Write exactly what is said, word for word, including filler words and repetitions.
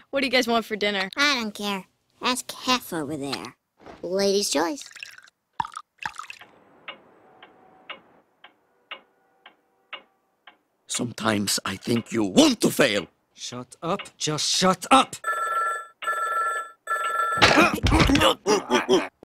What do you guys want for dinner? I don't care. Ask Hef over there. Lady's choice. Sometimes I think you want to fail. Shut up. Just shut up.